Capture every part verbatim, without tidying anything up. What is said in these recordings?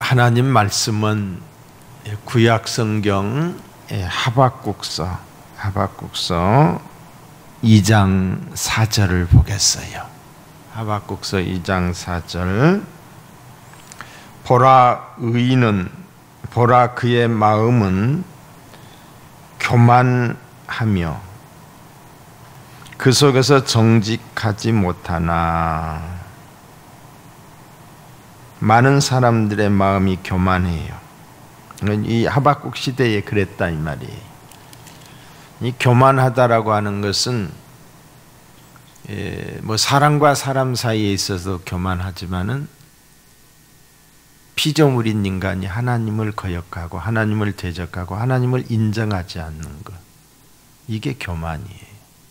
하나님 말씀은 구약 성경 하박국서 하박국서 이 장 사 절을 보겠어요. 하박국서 이 장 사 절. 보라 의인은 보라 그의 마음은 교만하며 그 속에서 정직하지 못하나. 많은 사람들의 마음이 교만해요. 이 하박국 시대에 그랬다 이 말이에요. 이 교만하다라고 하는 것은 뭐 사람과 사람 사이에 있어서 교만하지만은 피조물인 인간이 하나님을 거역하고 하나님을 대적하고 하나님을 인정하지 않는 것, 이게 교만이에요.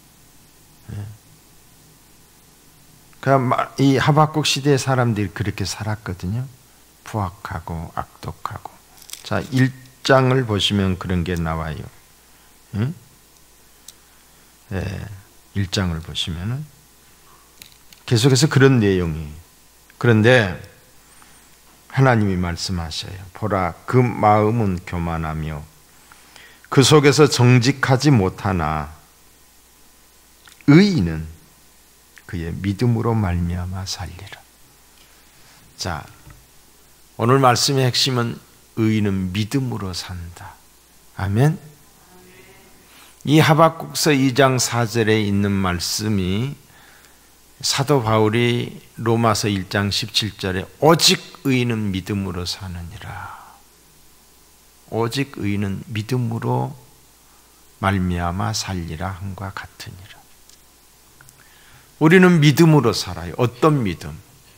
그러니까 이 하박국 시대의 사람들이 그렇게 살았거든요. 부악하고 악독하고. 자, 일 장을 보시면 그런 게 나와요. 응? 네, 일 장을 보시면은 계속해서 그런 내용이. 그런데 하나님이 말씀하셔요. 보라, 그 마음은 교만하며 그 속에서 정직하지 못하나 의인은 그의 믿음으로 말미암아 살리라. 자, 오늘 말씀의 핵심은 의인은 믿음으로 산다. 아멘. 이 하박국서 이 장 사 절에 있는 말씀이 사도 바울이 로마서 일 장 십칠 절에 오직 의인은 믿음으로 사느니라. 오직 의인은 믿음으로 말미암아 살리라 함과 같으니라. 우리는 믿음으로 살아요. 어떤 믿음?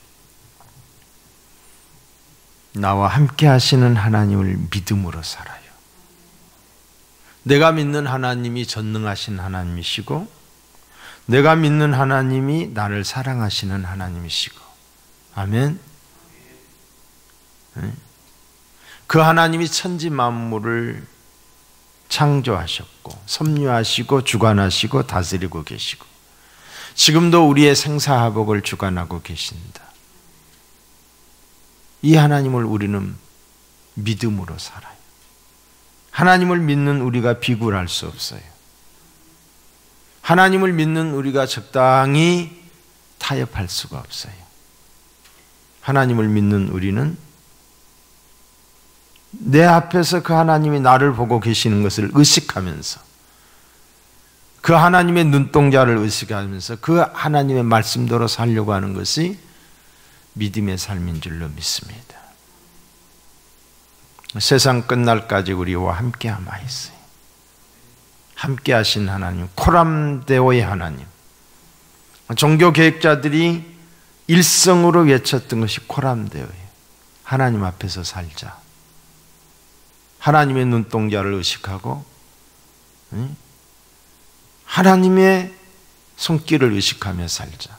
나와 함께 하시는 하나님을 믿음으로 살아요. 내가 믿는 하나님이 전능하신 하나님이시고 내가 믿는 하나님이 나를 사랑하시는 하나님이시고. 아멘. 그 하나님이 천지 만물을 창조하셨고 섭리하시고 주관하시고 다스리고 계시고 지금도 우리의 생사화복을 주관하고 계신다. 이 하나님을 우리는 믿음으로 살아요. 하나님을 믿는 우리가 비굴할 수 없어요. 하나님을 믿는 우리가 적당히 타협할 수가 없어요. 하나님을 믿는 우리는 내 앞에서 그 하나님이 나를 보고 계시는 것을 의식하면서 그 하나님의 눈동자를 의식하면서 그 하나님의 말씀대로 살려고 하는 것이 믿음의 삶인 줄로 믿습니다. 세상 끝날까지 우리와 함께 아마 있어요. 함께 하신 하나님, 코람데오의 하나님. 종교 계획자들이 일성으로 외쳤던 것이 코람데오예요. 하나님 앞에서 살자. 하나님의 눈동자를 의식하고 하나님의 손길을 의식하며 살자.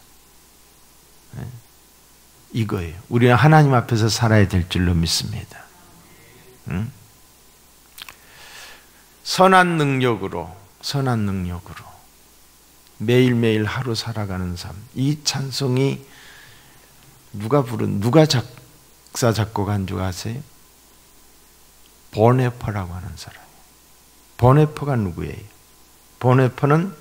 이거예요. 우리는 하나님 앞에서 살아야 될 줄로 믿습니다. 응? 선한 능력으로, 선한 능력으로 매일매일 하루 살아가는 삶. 이 찬송이 누가 부른, 누가 작사, 작곡한 줄 아세요? 보네퍼라고 하는 사람이에요. 보네퍼가 누구예요? 보네퍼는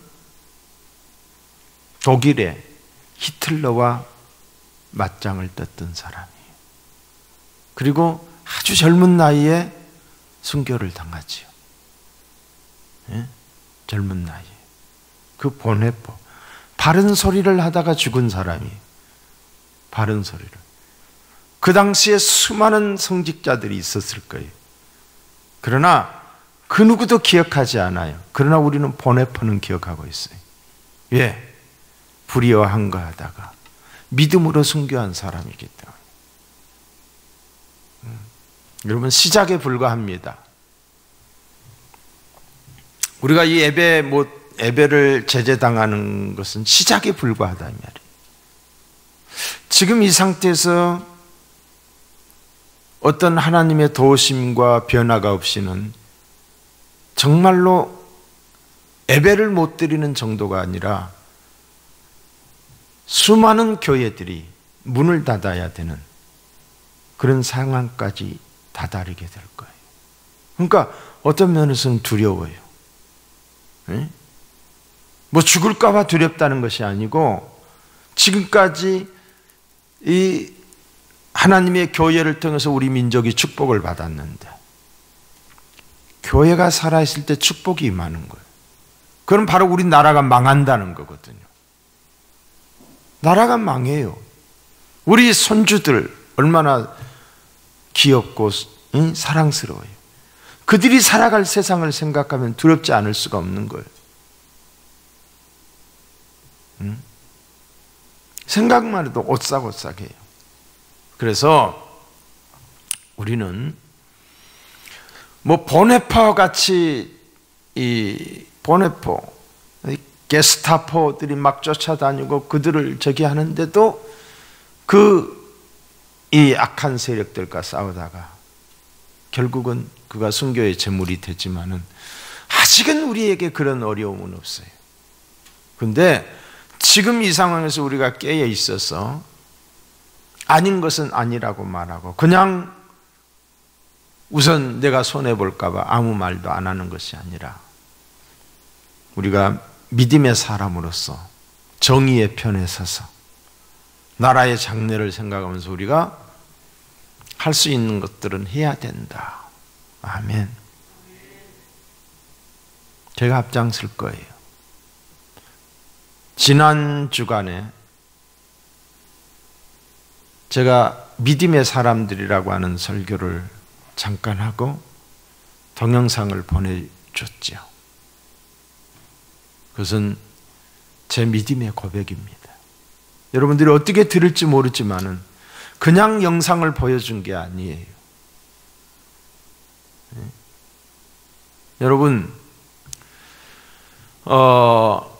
독일의 히틀러와 맞짱을 떴던 사람이에요. 그리고 아주 젊은 나이에 순교를 당하지요. 예? 젊은 나이에. 그 보네퍼. 바른 소리를 하다가 죽은 사람이에요. 바른 소리를. 그 당시에 수많은 성직자들이 있었을 거예요. 그러나 그 누구도 기억하지 않아요. 그러나 우리는 보네퍼는 기억하고 있어요. 왜? 불의와 항거하다가 믿음으로 순교한 사람이기 때문에. 음. 여러분, 시작에 불과합니다. 우리가 이 예배, 뭐, 예배를 제재당하는 것은 시작에 불과하다, 이 말이에요. 지금 이 상태에서 어떤 하나님의 도우심과 변화가 없이는 정말로 예배를 못 드리는 정도가 아니라 수많은 교회들이 문을 닫아야 되는 그런 상황까지 다다르게 될 거예요. 그러니까 어떤 면에서는 두려워요. 네? 뭐 죽을까 봐 두렵다는 것이 아니고 지금까지 이 하나님의 교회를 통해서 우리 민족이 축복을 받았는데 교회가 살아있을 때 축복이 임하는 거예요. 그럼 바로 우리 나라가 망한다는 거거든요. 나라가 망해요. 우리 손주들 얼마나 귀엽고 응? 사랑스러워요. 그들이 살아갈 세상을 생각하면 두렵지 않을 수가 없는 거예요. 응? 생각만 해도 오싹오싹해요. 그래서 우리는 뭐 보네파 같이 이 보네포, 게스타포들이 막 쫓아다니고 그들을 저기 하는데도 그 이 악한 세력들과 싸우다가 결국은 그가 순교의 제물이 됐지만은 아직은 우리에게 그런 어려움은 없어요. 근데 지금 이 상황에서 우리가 깨어 있어서 아닌 것은 아니라고 말하고 그냥 우선 내가 손해볼까 봐 아무 말도 안 하는 것이 아니라 우리가 믿음의 사람으로서 정의의 편에 서서 나라의 장래를 생각하면서 우리가 할 수 있는 것들은 해야 된다. 아멘. 제가 앞장설 거예요. 지난 주간에 제가 믿음의 사람들이라고 하는 설교를 잠깐 하고 동영상을 보내줬죠. 그것은 제 믿음의 고백입니다. 여러분들이 어떻게 들을지 모르지만은 그냥 영상을 보여준 게 아니에요. 네. 여러분, 어,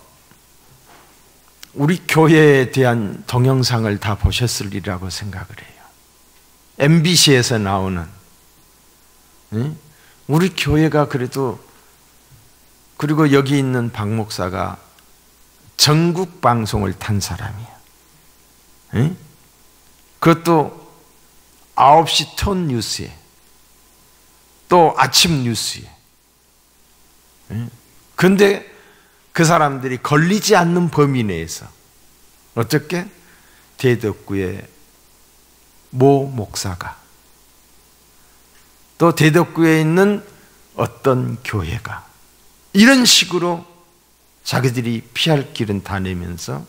우리 교회에 대한 동영상을 다 보셨으리라고 생각을 해요. 엠비씨에서 나오는 네? 우리 교회가 그래도 그리고 여기 있는 박 목사가 전국 방송을 탄 사람이야. 네? 그것도 아홉 시 톤 뉴스에 또 아침 뉴스에. 그런데 그 사람들이 걸리지 않는 범위 내에서 어떻게? 대덕구의 모 목사가 또 대덕구에 있는 어떤 교회가 이런 식으로 자기들이 피할 길은 다 내면서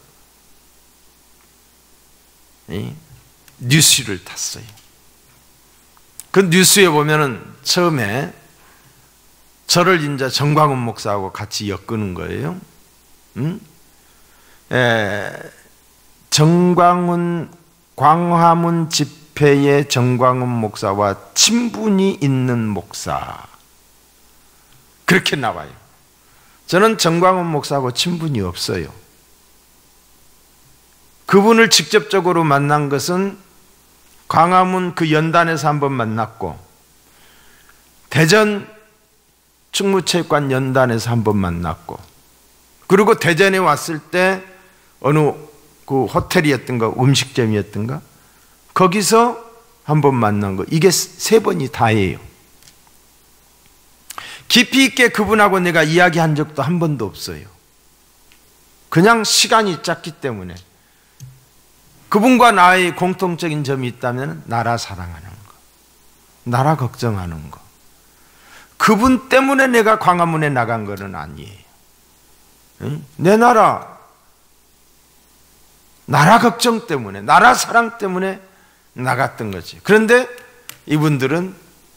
뉴스를 탔어요. 그 뉴스에 보면은 처음에 저를 이제 정광훈 목사하고 같이 엮는 거예요. 응? 에, 정광훈 광화문 집회의 정광훈 목사와 친분이 있는 목사 그렇게 나와요. 저는 정광훈 목사하고 친분이 없어요. 그분을 직접적으로 만난 것은 광화문 그 연단에서 한번 만났고 대전 충무체육관 연단에서 한번 만났고 그리고 대전에 왔을 때 어느 그 호텔이었던가 음식점이었던가 거기서 한번 만난 거 이게 세 번이 다예요. 깊이 있게 그분하고 내가 이야기한 적도 한 번도 없어요. 그냥 시간이 짧기 때문에 그분과 나의 공통적인 점이 있다면 나라 사랑하는 거, 나라 걱정하는 거. 그분 때문에 내가 광화문에 나간 것은 아니에요. 내 나라, 나라 걱정 때문에, 나라 사랑 때문에 나갔던 거지. 그런데 이분들은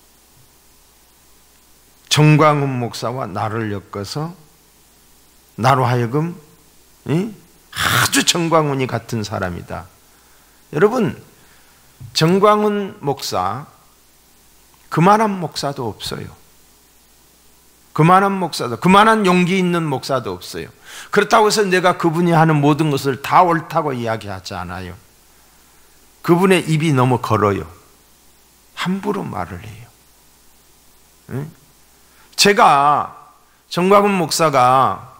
정광훈 목사와 나를 엮어서 나로 하여금 아주 정광훈이 같은 사람이다. 여러분, 정광훈 목사 그만한 목사도 없어요. 그만한 목사도, 그만한 용기 있는 목사도 없어요. 그렇다고 해서 내가 그분이 하는 모든 것을 다 옳다고 이야기하지 않아요. 그분의 입이 너무 걸어요. 함부로 말을 해요. 응? 제가 정광훈 목사가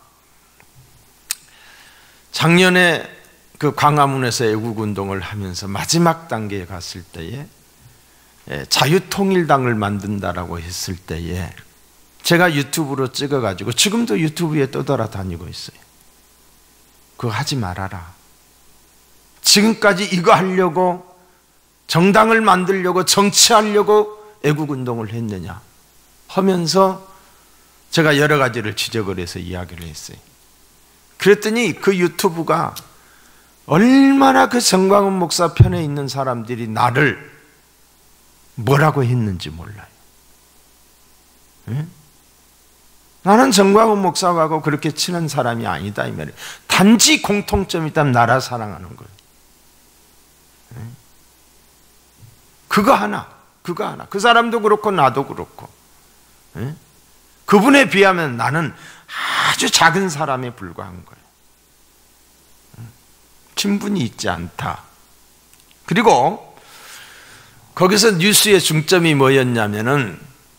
작년에 그 광화문에서 애국운동을 하면서 마지막 단계에 갔을 때에 자유통일당을 만든다라고 했을 때에 제가 유튜브로 찍어가지고 지금도 유튜브에 떠돌아다니고 있어요. 그거 하지 말아라. 지금까지 이거 하려고 정당을 만들려고 정치하려고 애국운동을 했느냐 하면서 제가 여러 가지를 지적을 해서 이야기를 했어요. 그랬더니 그 유튜브가 얼마나 그 정광훈 목사 편에 있는 사람들이 나를 뭐라고 했는지 몰라요. 응? 나는 정광훈 목사하고 그렇게 친한 사람이 아니다 이 말이에요. 단지 공통점이 있다면 나라 사랑하는 거예요. 응? 그거 하나, 그거 하나. 그 사람도 그렇고 나도 그렇고. 응? 그분에 비하면 나는 아주 작은 사람에 불과한 거예요. 응? 친분이 있지 않다. 그리고 거기서 뉴스의 중점이 뭐였냐면은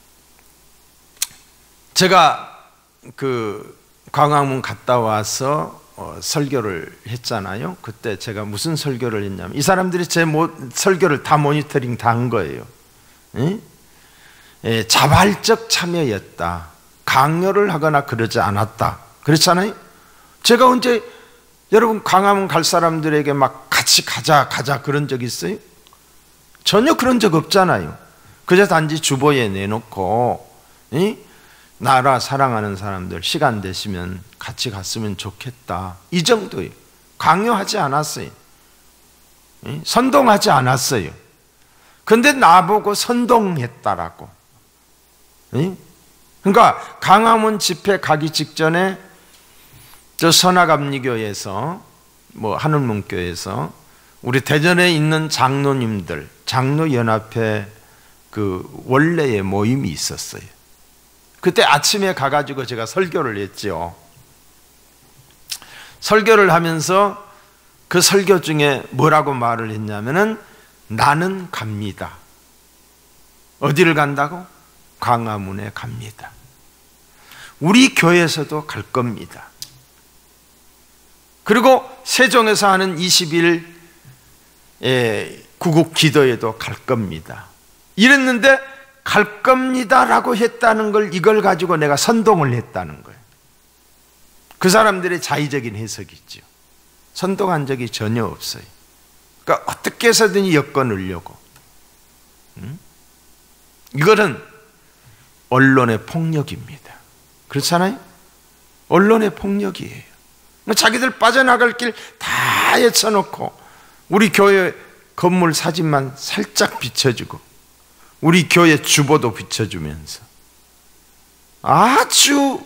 제가 그 광화문 갔다 와서 어, 설교를 했잖아요. 그때 제가 무슨 설교를 했냐면 이 사람들이 제 모, 설교를 다 모니터링 다 한 거예요. 예? 예, 자발적 참여였다. 강요를 하거나 그러지 않았다. 그렇잖아요. 제가 언제 여러분 광화문 갈 사람들에게 막 같이 가자 가자 그런 적 있어요? 전혀 그런 적 없잖아요. 그저 단지 주보에 내놓고 예? 나라 사랑하는 사람들 시간 되시면 같이 갔으면 좋겠다. 이 정도예요. 강요하지 않았어요. 예? 선동하지 않았어요. 근데 나보고 선동했다라고. 예? 그러니까 광화문 집회 가기 직전에 저 선화감리교에서 뭐 하늘문교에서 우리 대전에 있는 장로님들 장로연합회 그 원래의 모임이 있었어요. 그때 아침에 가가지고 제가 설교를 했죠. 설교를 하면서 그 설교 중에 뭐라고 말을 했냐면은 나는 갑니다. 어디를 간다고? 광화문에 갑니다. 우리 교회에서도 갈 겁니다. 그리고 세종에서 하는 이십 일 구국 기도에도 갈 겁니다. 이랬는데 갈 겁니다라고 했다는 걸 이걸 가지고 내가 선동을 했다는 거예요. 그 사람들의 자의적인 해석이 있죠. 선동한 적이 전혀 없어요. 그러니까 어떻게 해서든지 엮어넣으려고. 음? 이거는 언론의 폭력입니다. 그렇잖아요? 언론의 폭력이에요. 자기들 빠져나갈 길 다 헤쳐놓고 우리 교회 건물 사진만 살짝 비춰주고 우리 교회 주보도 비춰주면서 아주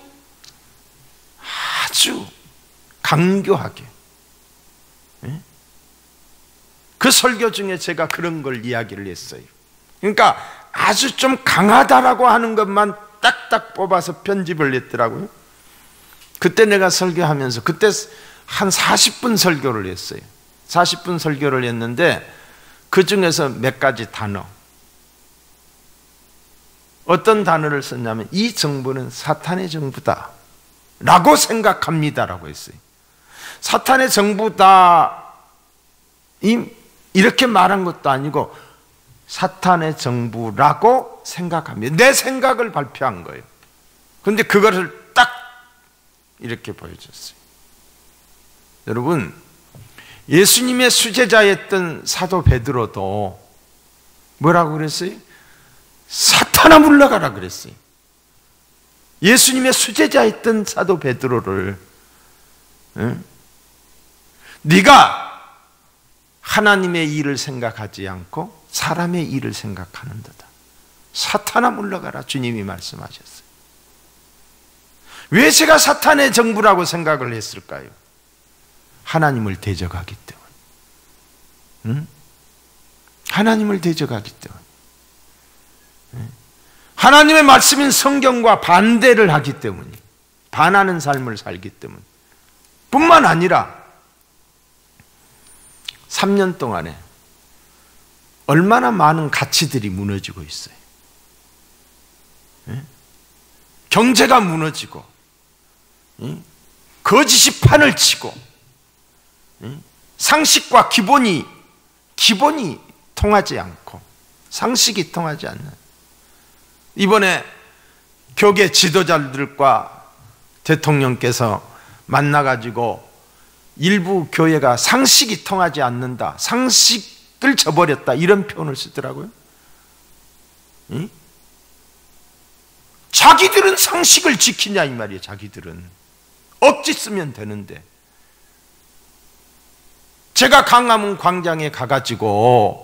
아주 강교하게 예? 그 설교 중에 제가 그런 걸 이야기를 했어요. 그러니까 아주 좀 강하다라고 하는 것만 딱딱 뽑아서 편집을 했더라고요. 그때 내가 설교하면서 그때 한 사십 분 설교를 했어요. 사십 분 설교를 했는데 그 중에서 몇 가지 단어 어떤 단어를 썼냐면 이 정부는 사탄의 정부다 라고 생각합니다 라고 했어요. 사탄의 정부다 이렇게 말한 것도 아니고 사탄의 정부라고 생각합니다. 내 생각을 발표한 거예요. 그런데 그것을 딱 이렇게 보여줬어요. 여러분 예수님의 수제자였던 사도 베드로도 뭐라고 그랬어요? 사탄아 물러가라 그랬어요. 예수님의 수제자였던 사도 베드로를 응? 네가 하나님의 일을 생각하지 않고 사람의 일을 생각하는도다. 사탄아 물러가라 주님이 말씀하셨어요. 왜 제가 사탄의 정부라고 생각을 했을까요? 하나님을 대적하기 때문에. 응? 하나님을 대적하기 때문에. 하나님의 말씀인 성경과 반대를 하기 때문에. 반하는 삶을 살기 때문에. 뿐만 아니라 삼 년 동안에 얼마나 많은 가치들이 무너지고 있어요. 경제가 무너지고 거짓이 판을 치고 상식과 기본이 기본이 통하지 않고 상식이 통하지 않는. 이번에 교계 지도자들과 대통령께서 만나가지고 일부 교회가 상식이 통하지 않는다, 상식을 저버렸다, 이런 표현을 쓰더라고요. 응? 자기들은 상식을 지키냐 이 말이에요. 자기들은 억지 쓰면 되는데. 제가 강화문 광장에 가가지고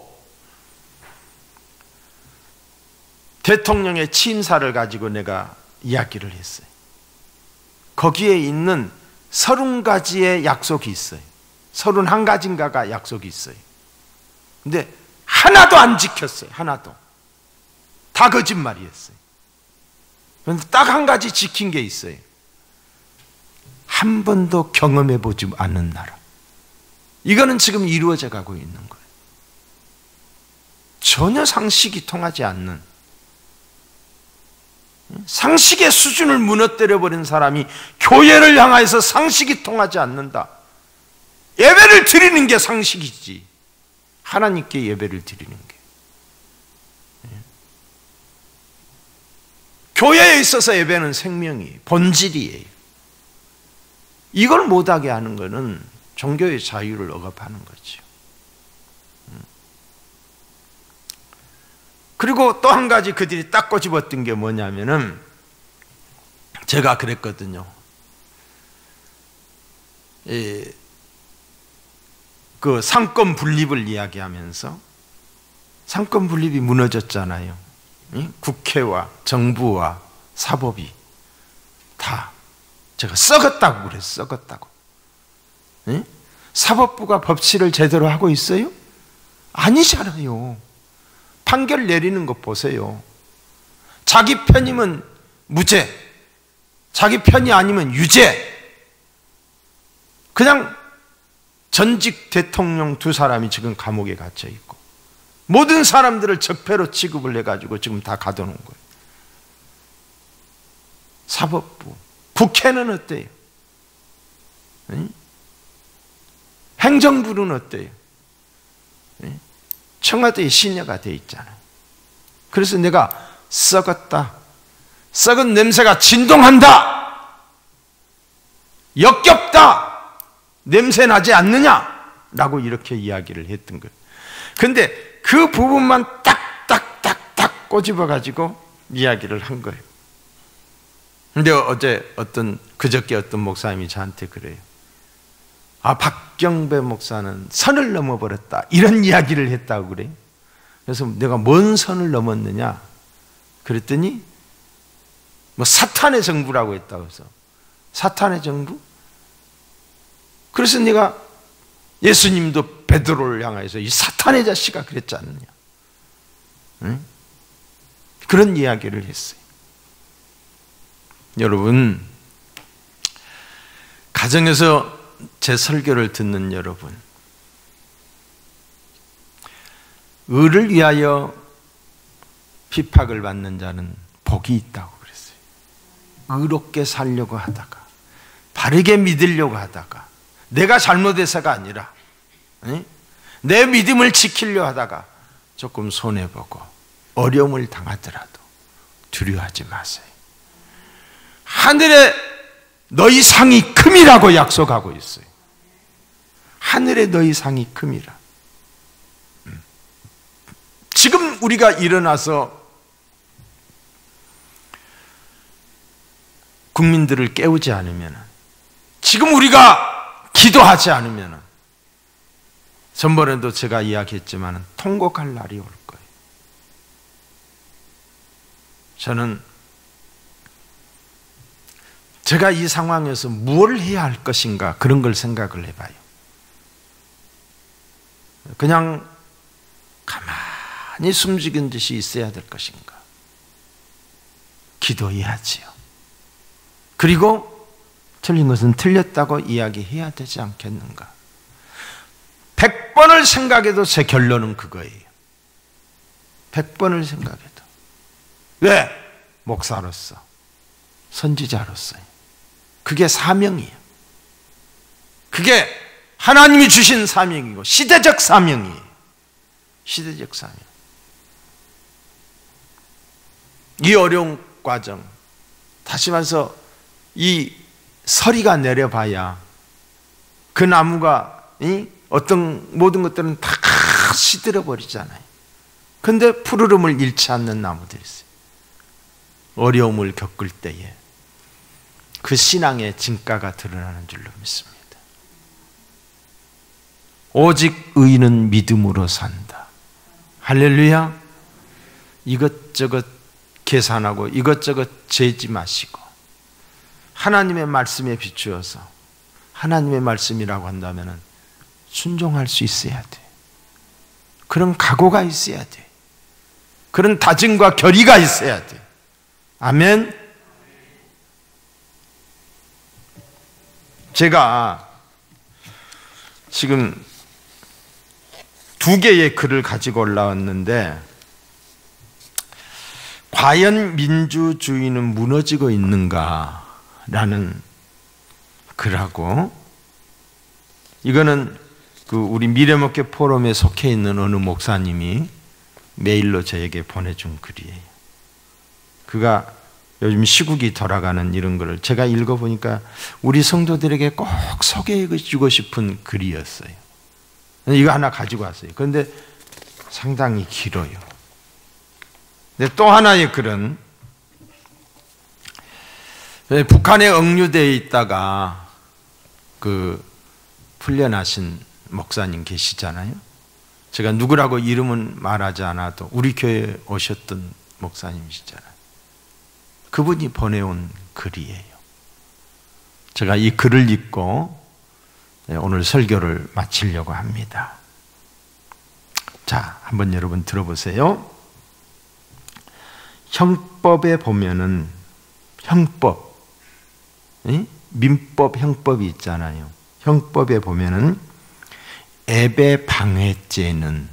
대통령의 취임사를 가지고 내가 이야기를 했어요. 거기에 있는 서른 가지의 약속이 있어요. 서른 한 가지인가가 약속이 있어요. 근데 하나도 안 지켰어요. 하나도. 다 거짓말이었어요. 그런데 딱 한 가지 지킨 게 있어요. 한 번도 경험해 보지 않는 나라. 이거는 지금 이루어져 가고 있는 거예요. 전혀 상식이 통하지 않는, 상식의 수준을 무너뜨려 버린 사람이 교회를 향해서 상식이 통하지 않는다. 예배를 드리는 게 상식이지, 하나님께 예배를 드리는 게. 교회에 있어서 예배는 생명이에요. 본질이에요. 이걸 못하게 하는 것은 종교의 자유를 억압하는 거죠. 그리고 또 한 가지 그들이 딱 꼬집었던 게 뭐냐면은, 제가 그랬거든요. 이, 그 상권 분립을 이야기하면서, 상권 분립이 무너졌잖아요. 이? 국회와 정부와 사법이 다 제가 썩었다고 그랬어요. 썩었다고. 이? 사법부가 법치를 제대로 하고 있어요? 아니잖아요. 판결 내리는 거 보세요. 자기 편이면 무죄, 자기 편이 아니면 유죄. 그냥 전직 대통령 두 사람이 지금 감옥에 갇혀 있고, 모든 사람들을 적폐로 취급을 해가지고 지금 다 가둬놓은 거예요. 사법부. 국회는 어때요? 응? 행정부는 어때요? 응? 청와대의 신여가 돼 있잖아요. 그래서 내가 썩었다, 썩은 냄새가 진동한다, 역겹다, 냄새 나지 않느냐라고 이렇게 이야기를 했던 거예요. 근데 그 부분만 딱딱딱딱 꼬집어가지고 이야기를 한 거예요. 근데 어제 어떤, 그저께 어떤 목사님이 저한테 그래요. 아, 박경배 목사는 선을 넘어버렸다, 이런 이야기를 했다고 그래요. 그래서 내가 뭔 선을 넘었느냐 그랬더니 뭐 사탄의 정부라고 했다고 해서. 사탄의 정부? 그래서 내가 예수님도 베드로를 향해서 이 사탄의 자식아 그랬지 않느냐, 응? 그런 이야기를 했어요. 여러분, 가정에서 제 설교를 듣는 여러분, 의를 위하여 핍박을 받는 자는 복이 있다고 그랬어요. 의롭게 살려고 하다가, 바르게 믿으려고 하다가, 내가 잘못해서가 아니라 내 믿음을 지키려 하다가 조금 손해보고 어려움을 당하더라도 두려워하지 마세요. 하늘에 너희 상이 큼이라고 약속하고 있어요. 하늘에 너희 상이 큼이라. 지금 우리가 일어나서 국민들을 깨우지 않으면, 지금 우리가 기도하지 않으면, 전번에도 제가 이야기했지만 통곡할 날이 올 거예요. 저는 제가 이 상황에서 무엇을 해야 할 것인가, 그런 걸 생각을 해봐요. 그냥 가만히 숨죽인 듯이 있어야 될 것인가, 기도해야지요. 그리고 틀린 것은 틀렸다고 이야기해야 되지 않겠는가. 백 번을 생각해도 제 결론은 그거예요. 백 번을 생각해도. 왜? 목사로서, 선지자로서요. 그게 사명이에요. 그게 하나님이 주신 사명이고 시대적 사명이에요. 시대적 사명. 이 어려운 과정, 다시 말해서 이 서리가 내려봐야 그 나무가 이 어떤 모든 것들은 다 시들어 버리잖아요. 근데 푸르름을 잃지 않는 나무들이 있어요. 어려움을 겪을 때에 그 신앙의 진가가 드러나는 줄로 믿습니다. 오직 의인은 믿음으로 산다. 할렐루야. 이것저것 계산하고 이것저것 재지 마시고 하나님의 말씀에 비추어서 하나님의 말씀이라고 한다면 순종할 수 있어야 돼. 그런 각오가 있어야 돼. 그런 다짐과 결의가 있어야 돼. 아멘. 제가 지금 두 개의 글을 가지고 올라왔는데, 과연 민주주의는 무너지고 있는가라는 글하고, 이거는 그 우리 미래목회 포럼에 속해 있는 어느 목사님이 메일로 저에게 보내준 글이에요. 그가 요즘 시국이 돌아가는 이런 글을 제가 읽어보니까 우리 성도들에게 꼭 소개해주고 싶은 글이었어요. 이거 하나 가지고 왔어요. 그런데 상당히 길어요. 근데 또 하나의 글은 북한에 억류되어 있다가 그 풀려나신 목사님 계시잖아요. 제가 누구라고 이름은 말하지 않아도 우리 교회에 오셨던 목사님이시잖아요. 그분이 보내온 글이에요. 제가 이 글을 읽고 오늘 설교를 마치려고 합니다. 자, 한번 여러분 들어보세요. 형법에 보면은 형법, 민법, 형법이 있잖아요. 형법에 보면은 애배 방해죄는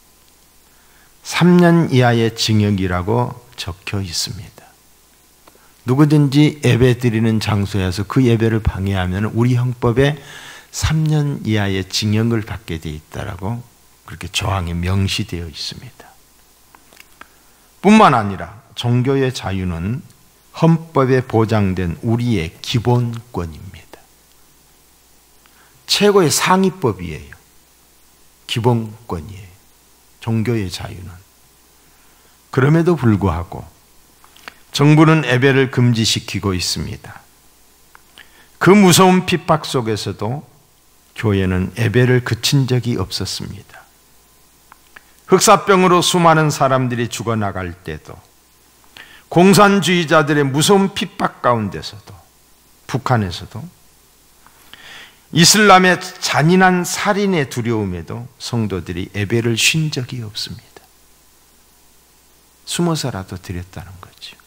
삼 년 이하의 징역이라고 적혀 있습니다. 누구든지 예배 드리는 장소에서 그 예배를 방해하면 우리 형법에 삼 년 이하의 징역을 받게 되어 있다라고 그렇게 조항에 명시되어 있습니다. 뿐만 아니라 종교의 자유는 헌법에 보장된 우리의 기본권입니다. 최고의 상위법이에요. 기본권이에요. 종교의 자유는. 그럼에도 불구하고 정부는 예배를 금지시키고 있습니다. 그 무서운 핍박 속에서도 교회는 예배를 그친 적이 없었습니다. 흑사병으로 수많은 사람들이 죽어나갈 때도, 공산주의자들의 무서운 핍박 가운데서도, 북한에서도, 이슬람의 잔인한 살인의 두려움에도 성도들이 예배를 쉰 적이 없습니다. 숨어서라도 드렸다는 거죠.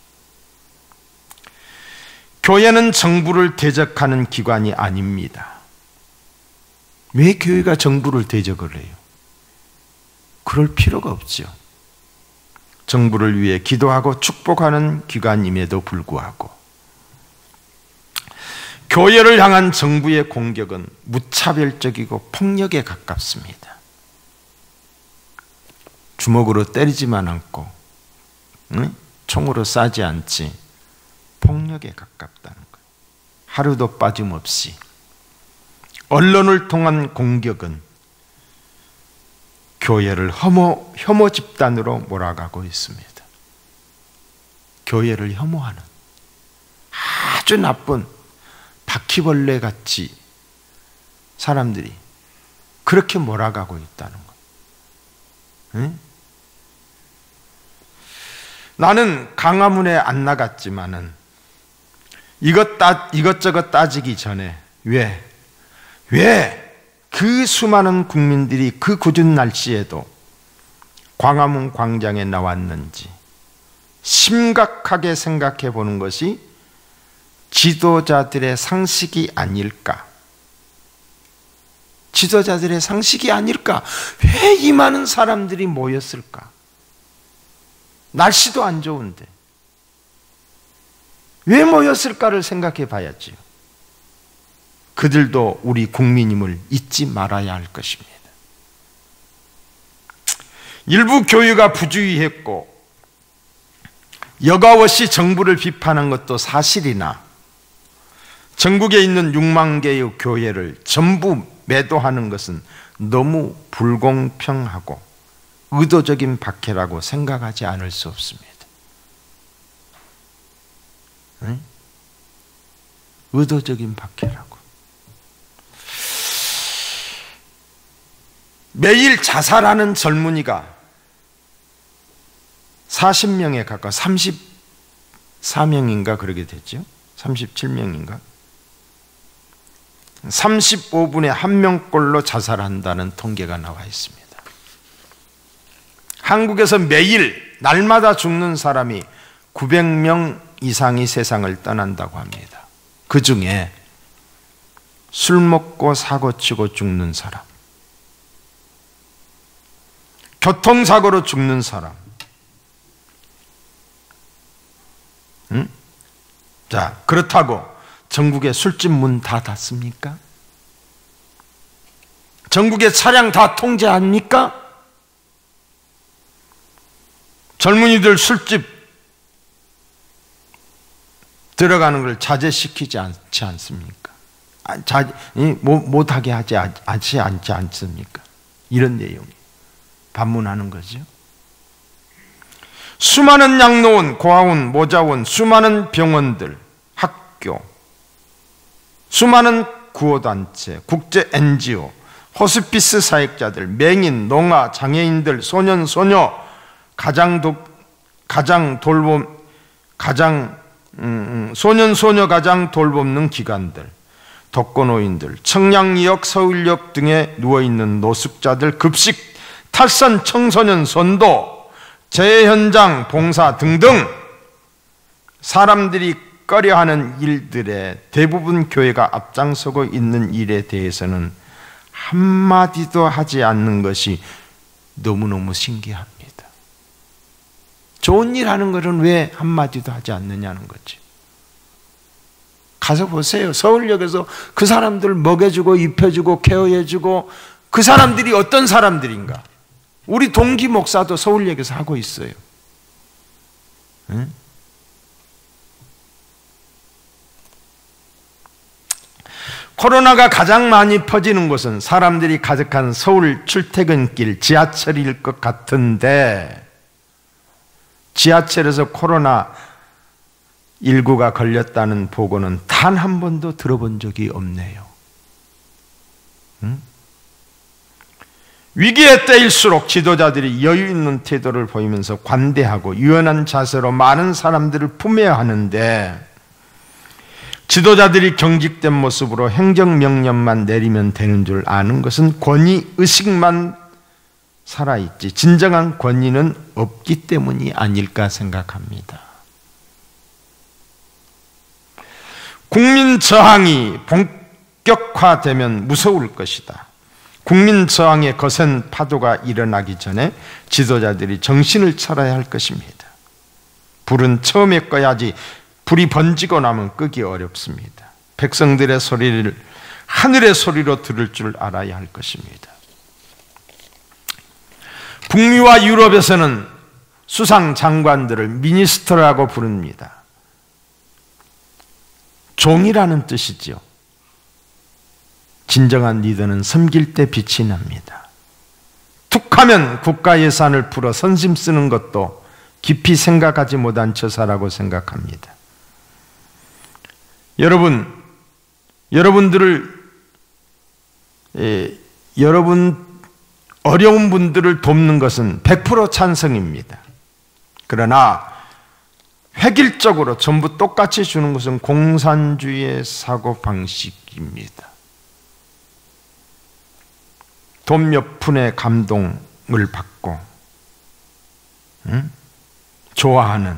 교회는 정부를 대적하는 기관이 아닙니다. 왜 교회가 정부를 대적을 해요? 그럴 필요가 없죠. 정부를 위해 기도하고 축복하는 기관임에도 불구하고 교회를 향한 정부의 공격은 무차별적이고 폭력에 가깝습니다. 주먹으로 때리지만 않고 응? 총으로 쏴지 않지 폭력에 가깝다는 거예요. 하루도 빠짐없이 언론을 통한 공격은 교회를 혐오, 혐오 집단으로 몰아가고 있습니다. 교회를 혐오하는 아주 나쁜 바퀴벌레 같이 사람들이 그렇게 몰아가고 있다는 거예요. 응? 나는 강화문에 안 나갔지만은 이것 따, 이것저것 따지기 전에 왜, 왜 그 수많은 국민들이 그 궂은 날씨에도 광화문 광장에 나왔는지 심각하게 생각해 보는 것이 지도자들의 상식이 아닐까? 지도자들의 상식이 아닐까? 왜 이 많은 사람들이 모였을까? 날씨도 안 좋은데 왜 모였을까를 생각해 봐야지요. 그들도 우리 국민임을 잊지 말아야 할 것입니다. 일부 교회가 부주의했고 여과없이 정부를 비판한 것도 사실이나 전국에 있는 육만 개의 교회를 전부 매도하는 것은 너무 불공평하고 의도적인 박해라고 생각하지 않을 수 없습니다. 네? 의도적인 박해라고. 매일 자살하는 젊은이가 사십 명에 가까워 삼십사 명인가 그러게 됐죠. 삼십칠 명인가. 삼십오 분에 한 명꼴로 자살한다는 통계가 나와 있습니다. 한국에서 매일 날마다 죽는 사람이 구백 명 이상이 세상을 떠난다고 합니다. 그 중에 술 먹고 사고치고 죽는 사람, 교통사고로 죽는 사람, 응? 자, 그렇다고 전국에 술집 문 다 닫습니까? 전국의 차량 다 통제합니까? 젊은이들 술집 들어가는 걸 자제시키지 않지 않습니까? 자, 못하게 하지 않지 않지 않습니까? 이런 내용이 반문하는 거죠. 수많은 양로원, 고아원, 모자원, 수많은 병원들, 학교, 수많은 구호단체, 국제 엔지오, 호스피스 사역자들, 맹인, 농아, 장애인들, 소년, 소녀, 가장 도, 가장 돌봄, 가장 음, 소년, 소녀 가장 돌봄는 기관들, 독거노인들, 청량리역, 서울역 등에 누워있는 노숙자들, 급식, 탈선, 청소년, 선도, 재해 현장, 봉사 등등 사람들이 꺼려하는 일들에 대부분 교회가 앞장서고 있는 일에 대해서는 한마디도 하지 않는 것이 너무너무 신기합니다. 좋은 일 하는 것은 왜 한마디도 하지 않느냐는 거지. 가서 보세요. 서울역에서 그 사람들 먹여주고 입혀주고 케어해주고 그 사람들이 어떤 사람들인가. 우리 동기 목사도 서울역에서 하고 있어요. 응? 코로나가 가장 많이 퍼지는 곳은 사람들이 가득한 서울 출퇴근길 지하철일 것 같은데 지하철에서 코로나 십구가 걸렸다는 보고는 단 한 번도 들어본 적이 없네요. 응? 위기의 때일수록 지도자들이 여유 있는 태도를 보이면서 관대하고 유연한 자세로 많은 사람들을 품어야 하는데 지도자들이 경직된 모습으로 행정명령만 내리면 되는 줄 아는 것은 권위의식만 살아있지 진정한 권위는 없기 때문이 아닐까 생각합니다. 국민 저항이 본격화되면 무서울 것이다. 국민 저항의 거센 파도가 일어나기 전에 지도자들이 정신을 차려야 할 것입니다. 불은 처음에 꺼야지 불이 번지고 나면 끄기 어렵습니다. 백성들의 소리를 하늘의 소리로 들을 줄 알아야 할 것입니다. 북미와 유럽에서는 수상 장관들을 미니스터라고 부릅니다. 종이라는 뜻이죠. 진정한 리더는 섬길 때 빛이 납니다. 툭하면 국가 예산을 풀어 선심 쓰는 것도 깊이 생각하지 못한 처사라고 생각합니다. 여러분, 여러분들을 에, 여러분 어려운 분들을 돕는 것은 백 퍼센트 찬성입니다. 그러나 획일적으로 전부 똑같이 주는 것은 공산주의의 사고방식입니다. 돈 몇 푼의 감동을 받고 응? 좋아하는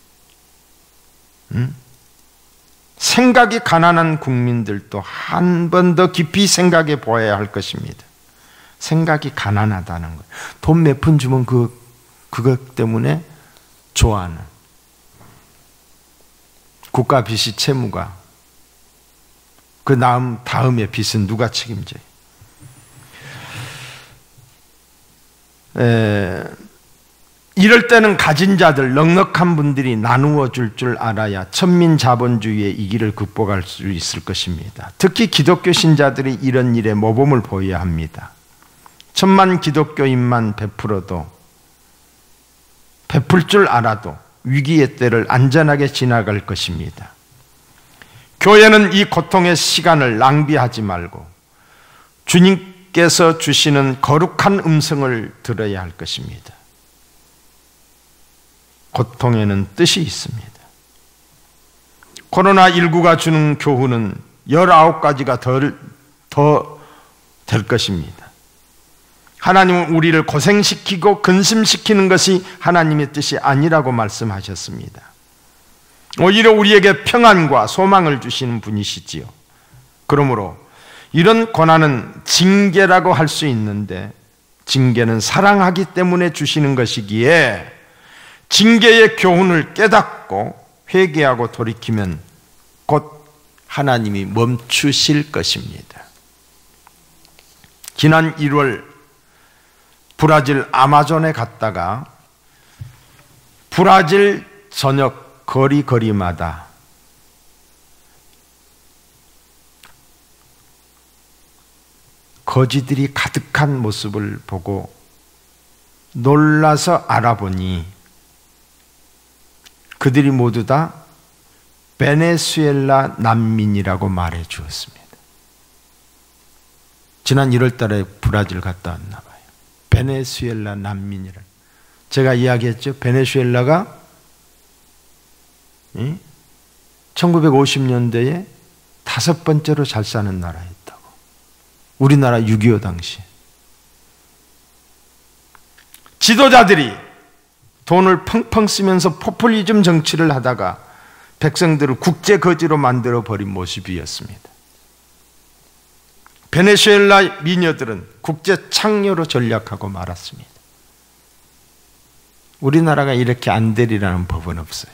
응? 생각이 가난한 국민들도 한 번 더 깊이 생각해 보아야 할 것입니다. 생각이 가난하다는 것. 돈 몇 푼 주면 그, 그것 때문에 좋아하는. 국가 빚이 채무가. 그 다음, 다음의 빚은 누가 책임져요? 에, 이럴 때는 가진 자들, 넉넉한 분들이 나누어 줄 줄 알아야 천민자본주의의 이 길을 극복할 수 있을 것입니다. 특히 기독교 신자들이 이런 일에 모범을 보여야 합니다. 천만 기독교인만 베풀어도, 베풀 줄 알아도 위기의 때를 안전하게 지나갈 것입니다. 교회는 이 고통의 시간을 낭비하지 말고 주님께서 주시는 거룩한 음성을 들어야 할 것입니다. 고통에는 뜻이 있습니다. 코로나십구가 주는 교훈은 열아홉 가지가 더 될 것입니다. 하나님은 우리를 고생시키고 근심시키는 것이 하나님의 뜻이 아니라고 말씀하셨습니다. 오히려 우리에게 평안과 소망을 주시는 분이시지요. 그러므로 이런 고난은 징계라고 할 수 있는데, 징계는 사랑하기 때문에 주시는 것이기에 징계의 교훈을 깨닫고 회개하고 돌이키면 곧 하나님이 멈추실 것입니다. 지난 일월 브라질 아마존에 갔다가 브라질 전역 거리거리마다 거지들이 가득한 모습을 보고 놀라서 알아보니 그들이 모두 다 베네수엘라 난민이라고 말해 주었습니다. 지난 일월 달에 브라질 갔다 왔나 봐요. 베네수엘라 난민이라. 제가 이야기했죠. 베네수엘라가 천구백오십 년대에 다섯 번째로 잘 사는 나라였다고. 우리나라 육이오 당시. 지도자들이 돈을 펑펑 쓰면서 포퓰리즘 정치를 하다가 백성들을 국제 거지로 만들어 버린 모습이었습니다. 베네수엘라 미녀들은 국제 창녀로 전락하고 말았습니다. 우리나라가 이렇게 안 되리라는 법은 없어요.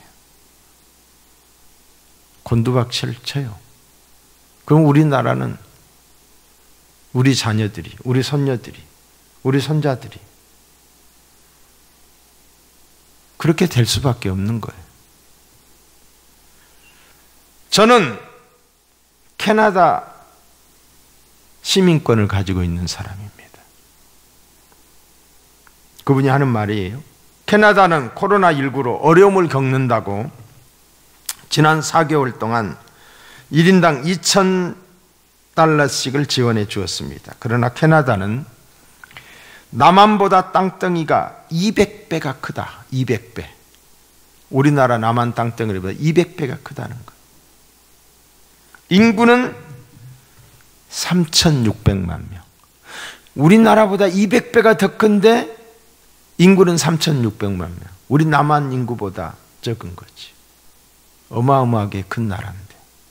곤두박질 쳐요. 그럼 우리나라는 우리 자녀들이, 우리 손녀들이, 우리 손자들이 그렇게 될 수밖에 없는 거예요. 저는 캐나다 시민권을 가지고 있는 사람입니다. 그분이 하는 말이에요. 캐나다는 코로나십구로 어려움을 겪는다고 지난 사 개월 동안 일 인당 이천 달러씩을 지원해 주었습니다. 그러나 캐나다는 남한보다 땅덩이가 이백 배가 크다. 이백 배. 우리나라 남한 땅덩이보다 이백 배가 크다는 거예요. 인구는 삼천육백만 명. 우리나라보다 이백 배가 더 큰데 인구는 삼천육백만 명. 우리 남한 인구보다 적은 거지. 어마어마하게 큰 나라인데.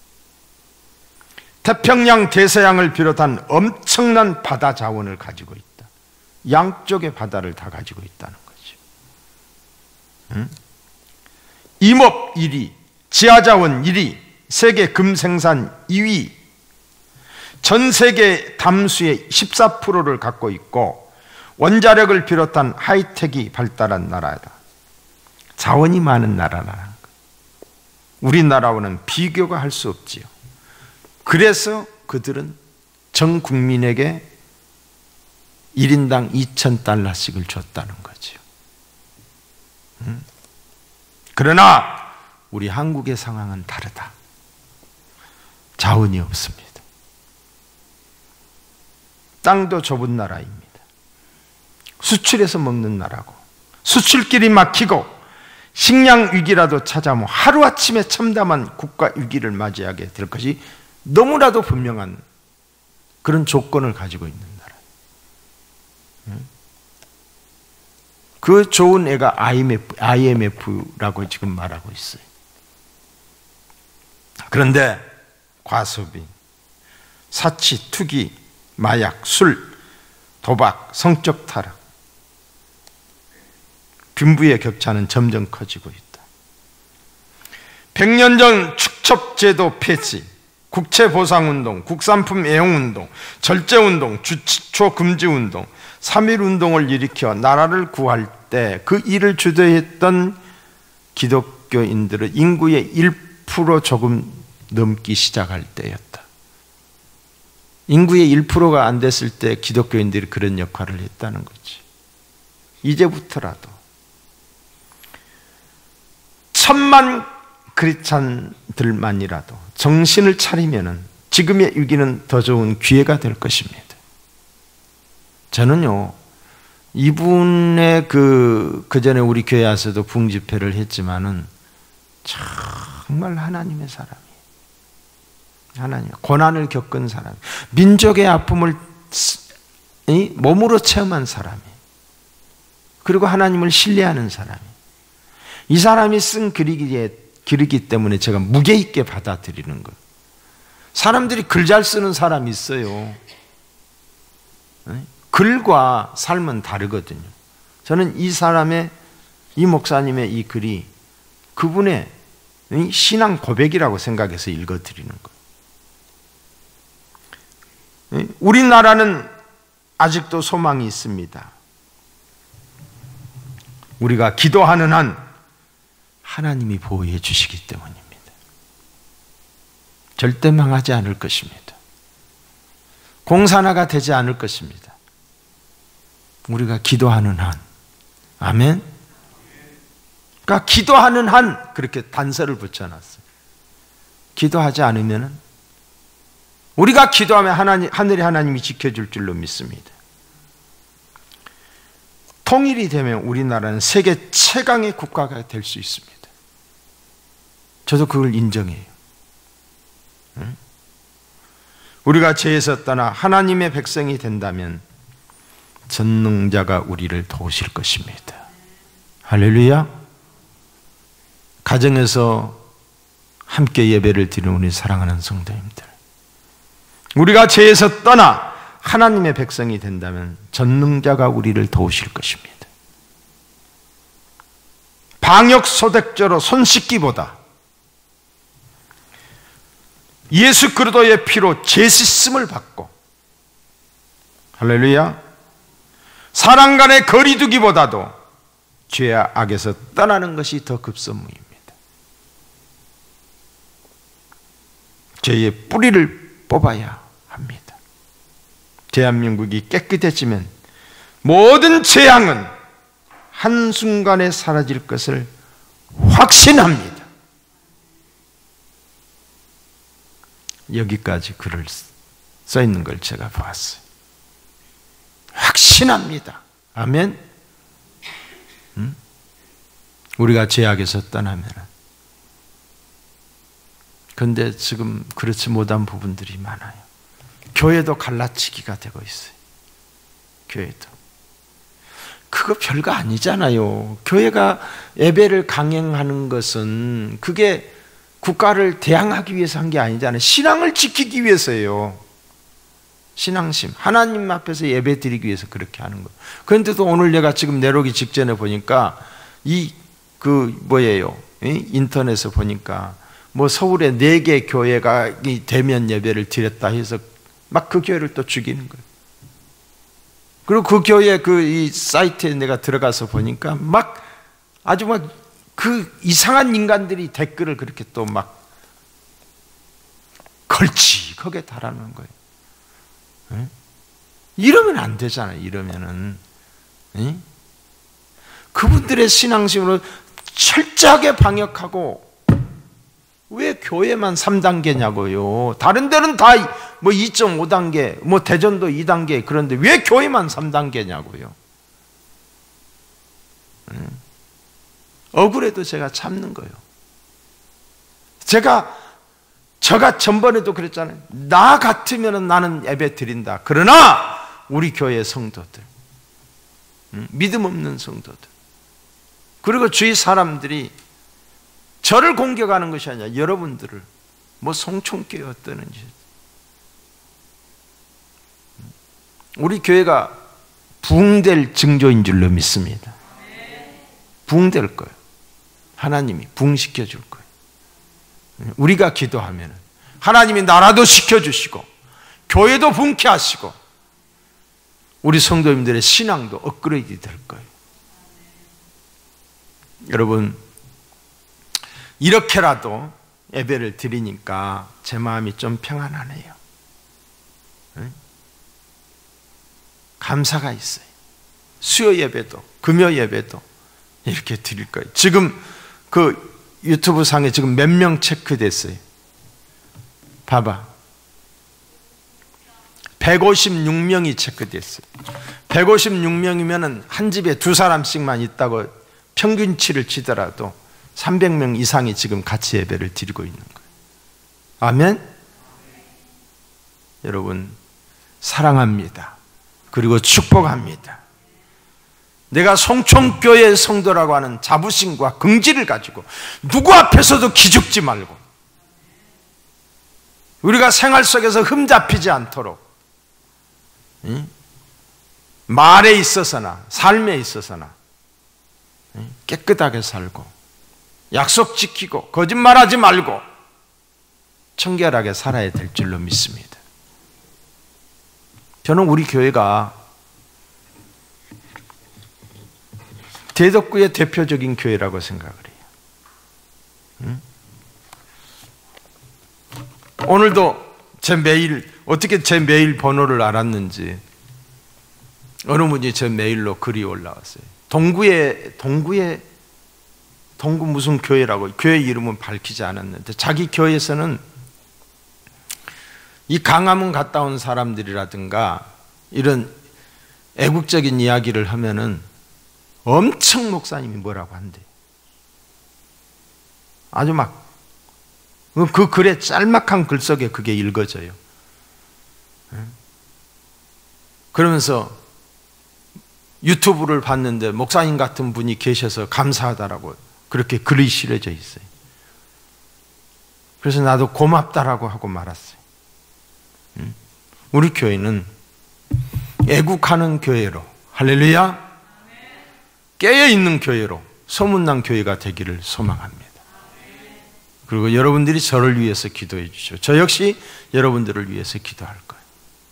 태평양 대서양을 비롯한 엄청난 바다 자원을 가지고 있다. 양쪽의 바다를 다 가지고 있다는 거죠. 응? 임업 일 위, 지하자원 일 위, 세계 금생산 이 위, 전 세계 담수의 십사 퍼센트를 갖고 있고 원자력을 비롯한 하이텍이 발달한 나라다. 자원이 많은 나라라는 거. 우리나라와는 비교가 할 수 없지요. 그래서 그들은 전 국민에게 일 인당 이천 달러씩을 줬다는 거죠. 음? 그러나 우리 한국의 상황은 다르다. 자원이 없습니다. 땅도 좁은 나라입니다. 수출해서 먹는 나라고, 수출길이 막히고 식량 위기라도 찾아오면 하루아침에 참담한 국가 위기를 맞이하게 될 것이 너무나도 분명한 그런 조건을 가지고 있는 나라. 그 좋은 애가 아이엠에프, 아이엠에프라고 지금 말하고 있어요. 그런데 과소비, 사치, 투기, 마약, 술, 도박, 성적 타락, 빈부의 격차는 점점 커지고 있다. 백 년 전 축첩제도 폐지, 국채보상운동, 국산품 애용운동, 절제운동, 주치초 금지운동, 삼일운동을 일으켜 나라를 구할 때 그 일을 주도했던 기독교인들은 인구의 일 퍼센트 조금 넘기 시작할 때였다. 인구의 일 퍼센트가 안 됐을 때 기독교인들이 그런 역할을 했다는 거지. 이제부터라도 천만 크리스찬들만이라도 정신을 차리면은 지금의 위기는 더 좋은 기회가 될 것입니다. 저는요, 이분의 그, 그 전에 우리 교회 와서도 부흥집회를 했지만은 정말 하나님의 사람이에요. 하나님, 고난을 겪은 사람, 민족의 아픔을 몸으로 체험한 사람이에요. 그리고 하나님을 신뢰하는 사람이에요. 이 사람이 쓴 글이기에 글이기 때문에 제가 무게 있게 받아들이는 거예요. 사람들이 글 잘 쓰는 사람이 있어요. 글과 삶은 다르거든요. 저는 이 사람의, 이 목사님의 이 글이 그분의 신앙 고백이라고 생각해서 읽어드리는 거예요. 우리나라는 아직도 소망이 있습니다. 우리가 기도하는 한 하나님이 보호해 주시기 때문입니다. 절대 망하지 않을 것입니다. 공산화가 되지 않을 것입니다. 우리가 기도하는 한. 아멘. 그러니까 기도하는 한, 그렇게 단서를 붙여놨어요. 기도하지 않으면 우리가 기도하면 하나님, 하늘의 하나님이 지켜줄 줄로 믿습니다. 통일이 되면 우리나라는 세계 최강의 국가가 될 수 있습니다. 저도 그걸 인정해요. 우리가 죄에서 떠나 하나님의 백성이 된다면 전능자가 우리를 도우실 것입니다. 할렐루야. 가정에서 함께 예배를 드리는 우리 사랑하는 성도님들, 우리가 죄에서 떠나 하나님의 백성이 된다면 전능자가 우리를 도우실 것입니다. 방역소득제로 손 씻기보다 예수 그리스도의 피로 죄 씻음을 받고, 할렐루야, 사람 간의 거리 두기보다도 죄와 악에서 떠나는 것이 더 급선무입니다. 죄의 뿌리를 뽑아야 합니다. 대한민국이 깨끗해지면 모든 재앙은 한순간에 사라질 것을 확신합니다. 여기까지 글을 써 있는 걸 제가 보았어요. 확신합니다. 아멘. 음? 우리가 죄악에서 떠나면. 그런데 지금 그렇지 못한 부분들이 많아요. 교회도 갈라치기가 되고 있어요. 교회도. 그거 별거 아니잖아요. 교회가 예배를 강행하는 것은 그게 국가를 대항하기 위해서 한 게 아니잖아요. 신앙을 지키기 위해서예요. 신앙심, 하나님 앞에서 예배 드리기 위해서 그렇게 하는 거예요. 그런데도 오늘 내가 지금 내려오기 직전에 보니까 이 그 뭐예요? 인터넷에 보니까 뭐 서울에 네 개 교회가 대면 예배를 드렸다 해서 막 그 교회를 또 죽이는 거예요. 그리고 그 교회 그 이 사이트에 내가 들어가서 보니까 막 아주 막 그 이상한 인간들이 댓글을 그렇게 또 막 걸치하게 달아놓은 거예요. 네? 이러면 안 되잖아요. 이러면은 네? 그분들의 신앙심으로 철저하게 방역하고, 왜 교회만 삼 단계냐고요. 다른 데는 다 뭐 이 점 오 단계, 뭐 대전도 이 단계, 그런데 왜 교회만 삼 단계냐고요. 네? 억울해도 제가 참는 거예요. 제가 저가 전번에도 그랬잖아요. 나 같으면 나는 예배 드린다. 그러나 우리 교회 성도들, 믿음 없는 성도들, 그리고 주위 사람들이 저를 공격하는 것이 아니라 여러분들을 뭐 송총교회 어떠는지, 우리 교회가 부흥될 징조인 줄로 믿습니다. 부흥될 거예요. 하나님이 부흥시켜 줄 거예요. 우리가 기도하면 하나님이 나라도 시켜주시고 교회도 분케하시고 우리 성도님들의 신앙도 업그레이드 될 거예요. 여러분, 이렇게라도 예배를 드리니까 제 마음이 좀 평안하네요. 감사가 있어요. 수요 예배도 금요 예배도 이렇게 드릴 거예요. 지금 그 유튜브 상에 지금 몇 명 체크됐어요? 봐봐. 백오십육 명이 체크됐어요. 백오십육 명이면 한 집에 두 사람씩만 있다고 평균치를 치더라도 삼백 명 이상이 지금 같이 예배를 드리고 있는 거예요. 아멘? 여러분, 사랑합니다. 그리고 축복합니다. 내가 송촌교회 성도라고 하는 자부심과 긍지를 가지고 누구 앞에서도 기죽지 말고 우리가 생활 속에서 흠잡히지 않도록 말에 있어서나 삶에 있어서나 깨끗하게 살고 약속 지키고 거짓말하지 말고 청결하게 살아야 될 줄로 믿습니다. 저는 우리 교회가 대덕구의 대표적인 교회라고 생각을 해요. 응? 오늘도 제 메일, 어떻게 제 메일 번호를 알았는지 어느 분이 제 메일로 글이 올라왔어요. 동구에, 동구에, 동구 무슨 교회라고, 교회 이름은 밝히지 않았는데 자기 교회에서는 이 강화문 갔다 온 사람들이라든가 이런 애국적인 이야기를 하면은 엄청 목사님이 뭐라고 한대. 아주 막 그 글의 짤막한 글 속에 그게 읽어져요. 그러면서 유튜브를 봤는데 목사님 같은 분이 계셔서 감사하다라고 그렇게 글이 실어져 있어요. 그래서 나도 고맙다라고 하고 말았어요. 우리 교회는 애국하는 교회로, 할렐루야, 깨어있는 교회로 소문난 교회가 되기를 소망합니다. 그리고 여러분들이 저를 위해서 기도해 주시고 저 역시 여러분들을 위해서 기도할 거예요.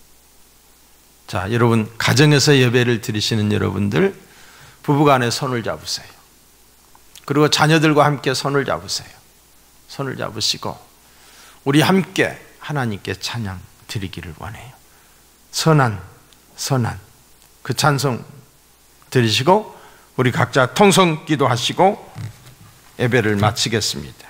자, 여러분, 가정에서 예배를 드리시는 여러분들, 부부간에 손을 잡으세요. 그리고 자녀들과 함께 손을 잡으세요. 손을 잡으시고 우리 함께 하나님께 찬양 드리기를 원해요. 선한, 선한 그 찬송 드리시고 우리 각자 통성 기도하시고 예배를 마치겠습니다.